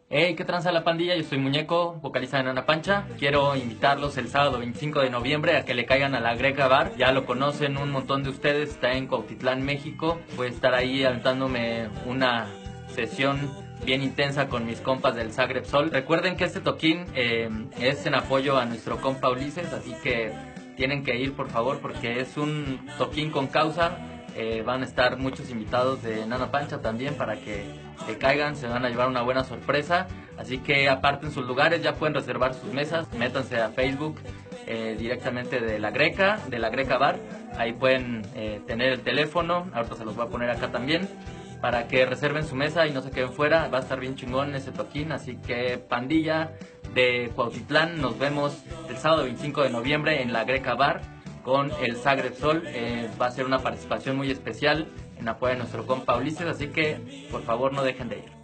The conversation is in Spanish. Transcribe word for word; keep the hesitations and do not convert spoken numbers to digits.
Hey, ¿qué tranza la pandilla? Yo soy Muñeco, vocalista de Nana Pancha. Quiero invitarlos el sábado veinticinco de noviembre a que le caigan a la Greca Bar. Ya lo conocen un montón de ustedes, está en Cuautitlán, México. Voy a estar ahí aventándome una sesión bien intensa con mis compas del Zagreb Sol. Recuerden que este toquín eh, es en apoyo a nuestro compa Ulises, así que tienen que ir por favor porque es un toquín con causa. Eh, van a estar muchos invitados de Nana Pancha también para que se caigan, se van a llevar una buena sorpresa. Así que aparten sus lugares, ya pueden reservar sus mesas, métanse a Facebook eh, directamente de la Greca, de la Greca Bar. Ahí pueden eh, tener el teléfono, ahorita se los voy a poner acá también, para que reserven su mesa y no se queden fuera. Va a estar bien chingón ese toquín, así que pandilla de Cuautitlán, nos vemos el sábado veinticinco de noviembre en la Greca Bar con el Zagreb Sol. Eh, va a ser una participación muy especial en apoyo de nuestro compa Ulises, así que por favor no dejen de ir.